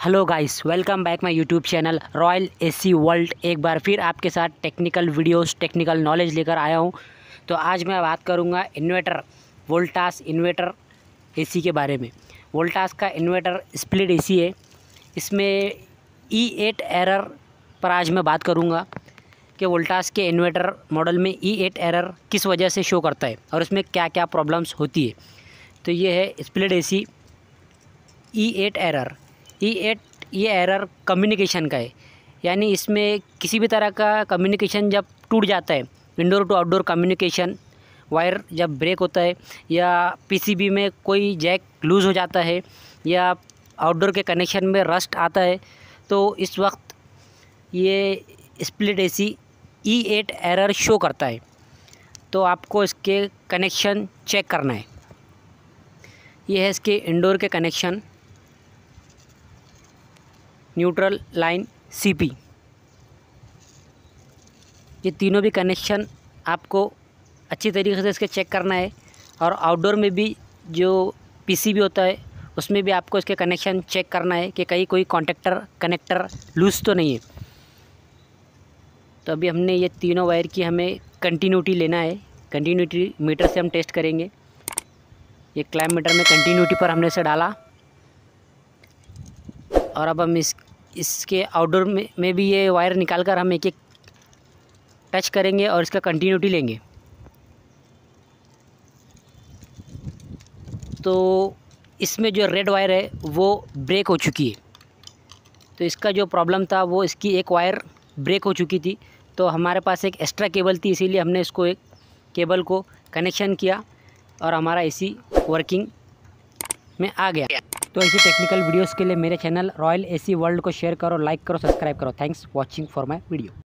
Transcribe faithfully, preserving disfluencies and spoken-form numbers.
Hello guys, welcome back my YouTube channel royal AC world. एक बार फिर आपके साथ टेक्निकल वीडियोस, टेक्निकल नॉलेज लेकर आया हूं। तो आज मैं बात करूंगा इन्वर्टर वोल्टास इन्वर्टर एसी के बारे में। वोल्टास का इन्वर्टर स्प्लिट एसी है। इसमें ई एट एरर पर आज मैं बात करूंगा कि वोल्टास के इन्वर्टर मॉडल में ई एट एरर किस वजह से शो करता है और उसमें क्या क्या प्रॉब्लम्स होती है। तो ये है split AC E eight error. E eight ये एरर कम्युनिकेशन का है, यानी इसमें किसी भी तरह का कम्युनिकेशन जब टूट जाता है, indoor to outdoor communication, wire जब ब्रेक होता है या पीसीबी में कोई जैक लूज़ हो जाता है या आउटडोर के कनेक्शन में रस्ट आता है, तो इस वक्त ये split AC E eight error show करता है। तो आपको इसके कनेक्शन चेक करना है। ये है इसके इंडोर के कनेक्शन, न्यूट्रल, लाइन, सीपी, ये तीनों भी कनेक्शन आपको अच्छी तरीके से इसके चेक करना है। और आउटडोर में भी जो पीसीबी होता है उसमें भी आपको इसके कनेक्शन चेक करना है कि कहीं कोई कॉन्टेक्टर कनेक्टर लूज़ तो नहीं है। तो अभी हमने ये तीनों वायर की हमें कंटिन्यूटी लेना है। कंटिन्यूटी मीटर से हम टेस्ट करेंगे। ये क्लैम्प मीटर में कंटिन्यूटी पर हमने इसे डाला और अब हम इस इसके आउटडोर में, में भी ये वायर निकाल कर हम एक एक टच करेंगे और इसका कंटिन्यूटी लेंगे। तो इसमें जो रेड वायर है वो ब्रेक हो चुकी है। तो इसका जो प्रॉब्लम था वो इसकी एक वायर ब्रेक हो चुकी थी। तो हमारे पास एक एक्स्ट्रा केबल थी, इसीलिए हमने इसको एक केबल को कनेक्शन किया और हमारा एसी वर्किंग में आ गया। तो ऐसी टेक्निकल वीडियोस के लिए मेरे चैनल रॉयल एसी वर्ल्ड को शेयर करो, लाइक करो, सब्सक्राइब करो। Thanks watching for my video.